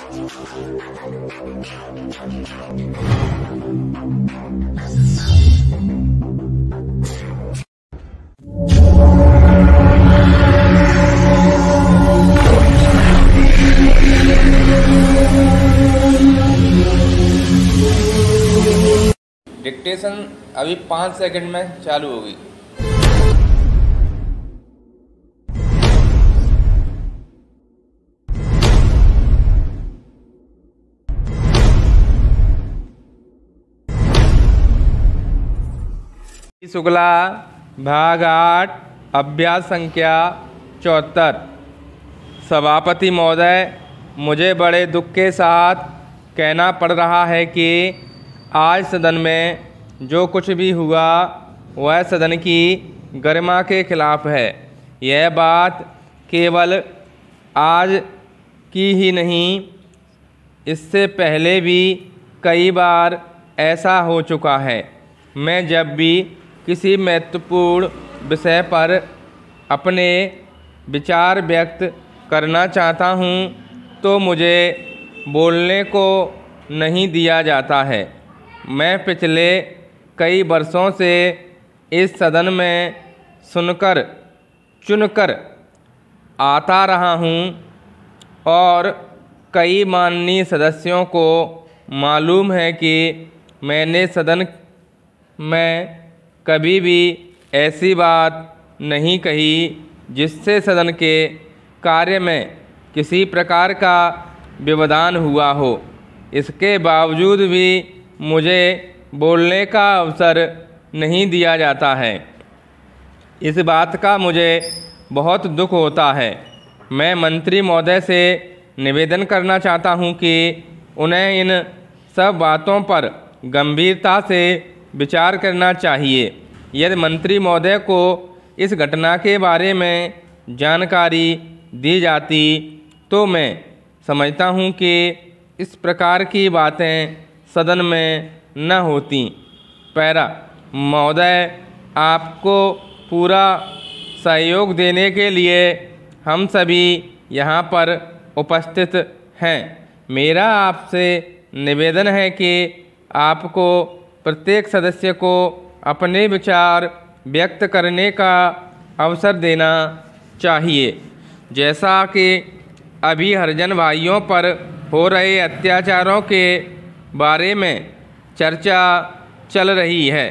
Dictation अभी 5 second में चालू होगी। शुक्ला भाग 8 अभ्यास संख्या 74। सभापति महोदय, मुझे बड़े दुख के साथ कहना पड़ रहा है कि आज सदन में जो कुछ भी हुआ वह सदन की गरिमा के खिलाफ है। यह बात केवल आज की ही नहीं, इससे पहले भी कई बार ऐसा हो चुका है। मैं जब भी किसी महत्वपूर्ण विषय पर अपने विचार व्यक्त करना चाहता हूँ तो मुझे बोलने को नहीं दिया जाता है। मैं पिछले कई वर्षों से इस सदन में सुनकर चुनकर आता रहा हूँ और कई माननीय सदस्यों को मालूम है कि मैंने सदन में कभी भी ऐसी बात नहीं कही जिससे सदन के कार्य में किसी प्रकार का व्यवधान हुआ हो। इसके बावजूद भी मुझे बोलने का अवसर नहीं दिया जाता है। इस बात का मुझे बहुत दुख होता है। मैं मंत्री महोदय से निवेदन करना चाहता हूं कि उन्हें इन सब बातों पर गंभीरता से विचार करना चाहिए। यदि मंत्री महोदय को इस घटना के बारे में जानकारी दी जाती तो मैं समझता हूं कि इस प्रकार की बातें सदन में न होती। पैरा महोदय, आपको पूरा सहयोग देने के लिए हम सभी यहाँ पर उपस्थित हैं। मेरा आपसे निवेदन है कि आपको प्रत्येक सदस्य को अपने विचार व्यक्त करने का अवसर देना चाहिए। जैसा कि अभी हरिजन भाइयों पर हो रहे अत्याचारों के बारे में चर्चा चल रही है,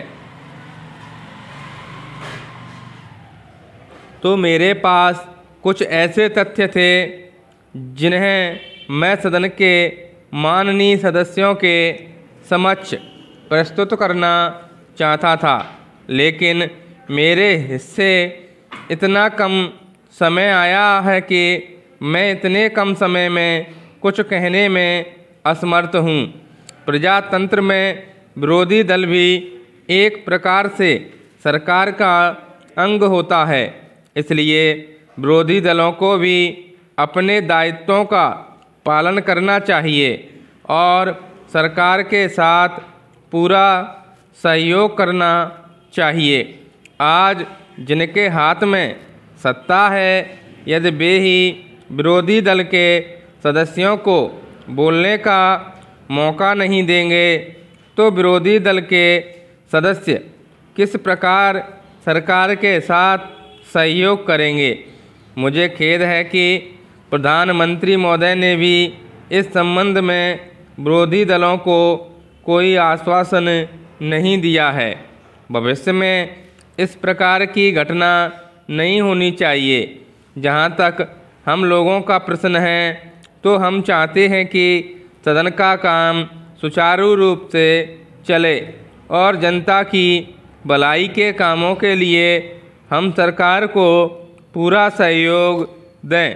तो मेरे पास कुछ ऐसे तथ्य थे जिन्हें मैं सदन के माननीय सदस्यों के समक्ष प्रस्तुत करना चाहता था, लेकिन मेरे हिस्से इतना कम समय आया है कि मैं इतने कम समय में कुछ कहने में असमर्थ हूँ। प्रजातंत्र में विरोधी दल भी एक प्रकार से सरकार का अंग होता है, इसलिए विरोधी दलों को भी अपने दायित्वों का पालन करना चाहिए और सरकार के साथ पूरा सहयोग करना चाहिए। आज जिनके हाथ में सत्ता है, यदि वे ही विरोधी दल के सदस्यों को बोलने का मौका नहीं देंगे तो विरोधी दल के सदस्य किस प्रकार सरकार के साथ सहयोग करेंगे। मुझे खेद है कि प्रधानमंत्री महोदय ने भी इस संबंध में विरोधी दलों को कोई आश्वासन नहीं दिया है। भविष्य में इस प्रकार की घटना नहीं होनी चाहिए। जहाँ तक हम लोगों का प्रश्न है तो हम चाहते हैं कि सदन का काम सुचारू रूप से चले और जनता की भलाई के कामों के लिए हम सरकार को पूरा सहयोग दें।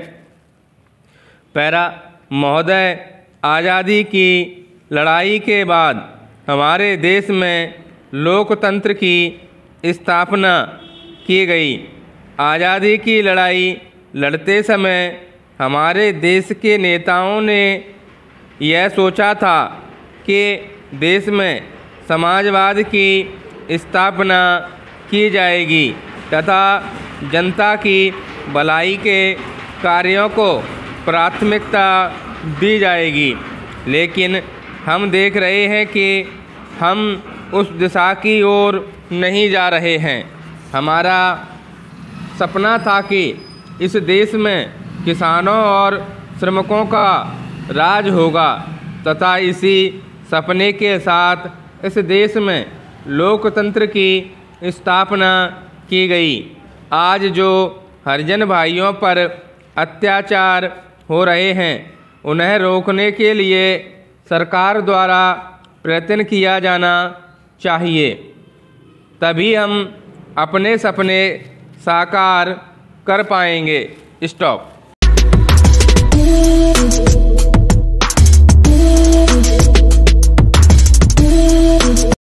पैरा महोदय, आज़ादी की लड़ाई के बाद हमारे देश में लोकतंत्र की स्थापना की गई। आज़ादी की लड़ाई लड़ते समय हमारे देश के नेताओं ने यह सोचा था कि देश में समाजवाद की स्थापना की जाएगी तथा जनता की भलाई के कार्यों को प्राथमिकता दी जाएगी। लेकिन हम देख रहे हैं कि हम उस दिशा की ओर नहीं जा रहे हैं। हमारा सपना था कि इस देश में किसानों और श्रमिकों का राज होगा तथा इसी सपने के साथ इस देश में लोकतंत्र की स्थापना की गई। आज जो हरिजन भाइयों पर अत्याचार हो रहे हैं उन्हें रोकने के लिए सरकार द्वारा प्रयत्न किया जाना चाहिए। तभी हम अपने सपने साकार कर पाएंगे। स्टॉप।